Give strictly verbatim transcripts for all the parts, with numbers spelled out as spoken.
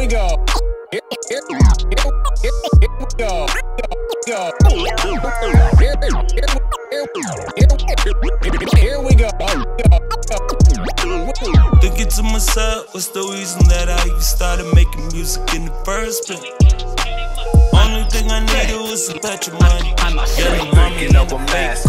we go. Here, here, here, here, here we go. Here, here, here, here we go. Thinking to myself, what's the reason that I even started making music in the first place? Only thing I needed was a touch of money. Getting money up a mask.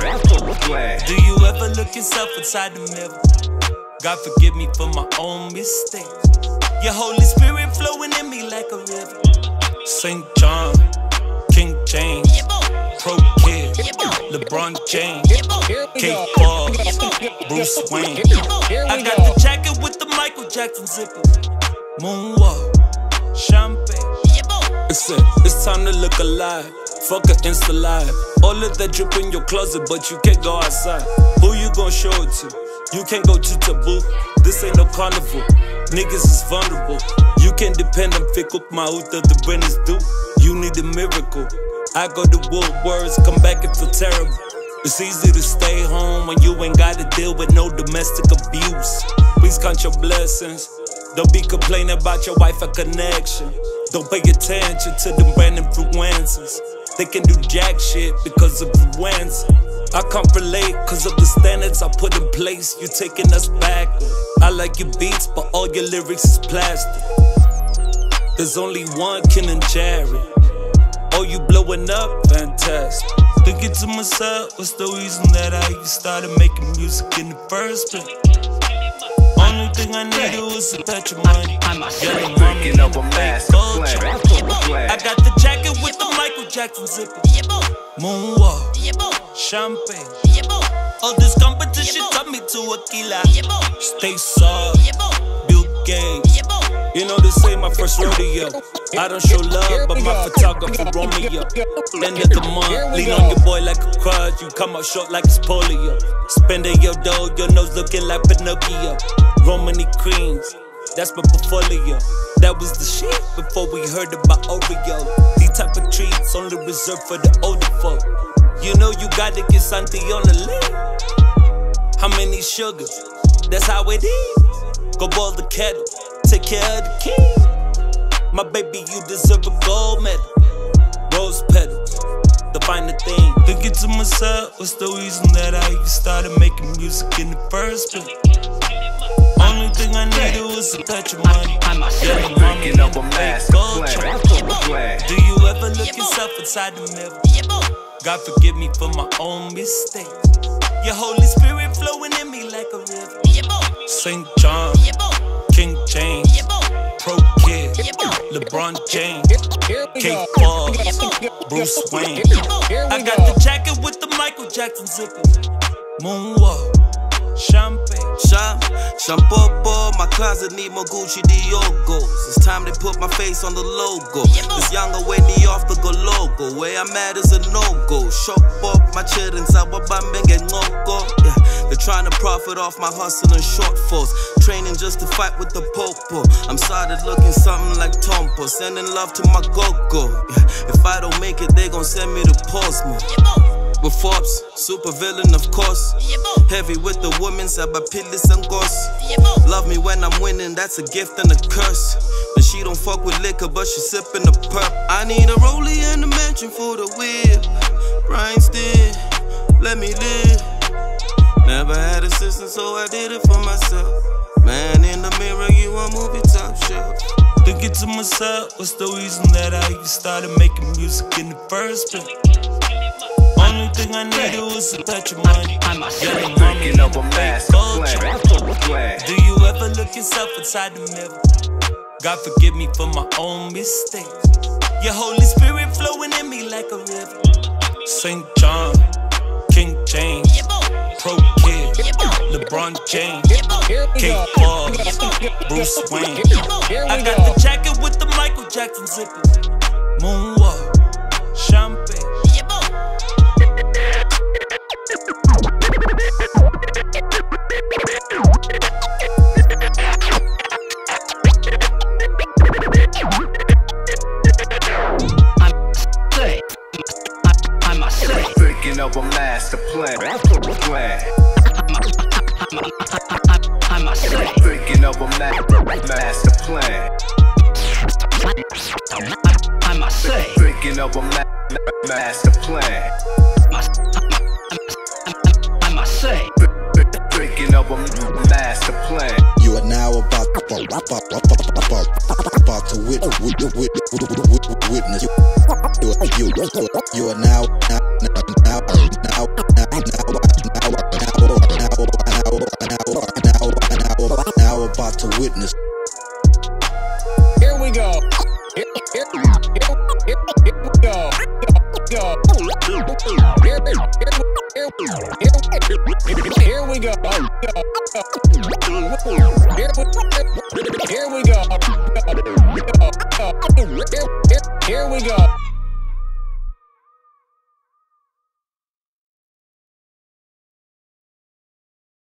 Do you ever look yourself inside the mirror? God forgive me for my own mistakes. Your Holy Spirit flowing in me like a river. Saint John, King James, Pro Kid, LeBron James, K Paul, Bruce Wayne. I got the jacket with the Michael Jackson zipper. Moonwalk, champagne. Listen, it's time to look alive. Fuck a Insta live. All of that drip in your closet, but you can't go outside. Who you gon' show it to? You can't go to Taboo. This ain't no carnival. Niggas is vulnerable. You can depend on fickle Mahuta, the brand is due. You need a miracle. I go to Woolworths, come back and feel terrible. It's easy to stay home when you ain't gotta deal with no domestic abuse. Please count your blessings. Don't be complaining about your wife or connection. Don't pay attention to them brand influencers. They can do jack shit because of influenza. I can't relate cause of the standards I put in place. You taking us back. I like your beats, but all your lyrics is plastic. There's only one Ken and Jerry. Oh, you blowing up? Fantastic. Thinking to myself, what's the reason that I even started making music in the first place? Only thing I needed was a touch of money. Getting money up a mask. I got the jacket with the Michael Jackson zipper. Moonwalk, champagne. All this competition taught me to a killer. Stay soft, Bill Gates. You know this ain't my first rodeo. I don't show love, but my photographer Romeo. End of the month, lean on your boy like a crutch. You come out short like it's polio. Spending your dough, your nose looking like Pinocchio. Romany creams, that's my portfolio. That was the shit before we heard about Oreo. These type of treats only reserved for the older folk. You know you gotta get something on the list. How many sugars? That's how it is. Go boil the kettle, take care of the kids. My baby, you deserve a gold medal. Rose petals, the finer thing. Thinking to myself, what's the reason that I even started making music in the first place? Only thing I needed was a touch of money. Getting money up a mask. Do you ever look yourself inside the mirror? God forgive me for my own mistakes. Your Holy Spirit flowing in me like a river. Saint John, King James, Pro Kid, LeBron James, K Paul, Bruce Wayne. I got the jacket with the Michael Jackson zipper. Moonwalk, champagne. Sham, Shampopo, my closet need more Gucci Diogos. It's time they put my face on the logo. This younger way me off the go logo. Where I'm at is a no-go. Shop up my children, Sawabambeng and Ngoko. Yeah, they're trying to profit off my hustle and shortfalls. Training just to fight with the popo. I'm started looking something like Tompo. Sending love to my go-go. Yeah, if I don't make it, they gon' send me to Postman. With Forbes, super villain of course. Heavy with the women, Sabapilis and Gos. Love me when I'm winning, that's a gift and a curse. But she don't fuck with liquor, but she sipping the perp. I need a rollie and a mansion for the whip. Brian still, let me live. Never had assistance, so I did it for myself. Man in the mirror, you a movie top shelf. Thinking to myself, what's the reason that I even started making music in the first place? Only thing I needed was a touch of money. Getting money up a mask. Do you ever look yourself inside the mirror? God forgive me for my own mistakes. Your Holy Spirit flowing in me like a river. Saint John, King James, Pro Kid, LeBron James, K Paul, Bruce Wayne. I got the jacket with the Michael Jackson zipper. Moonwalk, champagne. Thinking of a master plan. plan. Thinking of a ma master plan. Thinking of a ma ma master plan. I must say. Thinking of a master plan. You are now about about about about, about to witness witness witness. You you you are now now now now now now now now about to witness. Here we go. Here, here, here, here, here we go. Go. Here, here, here, here, here we go. Go, go.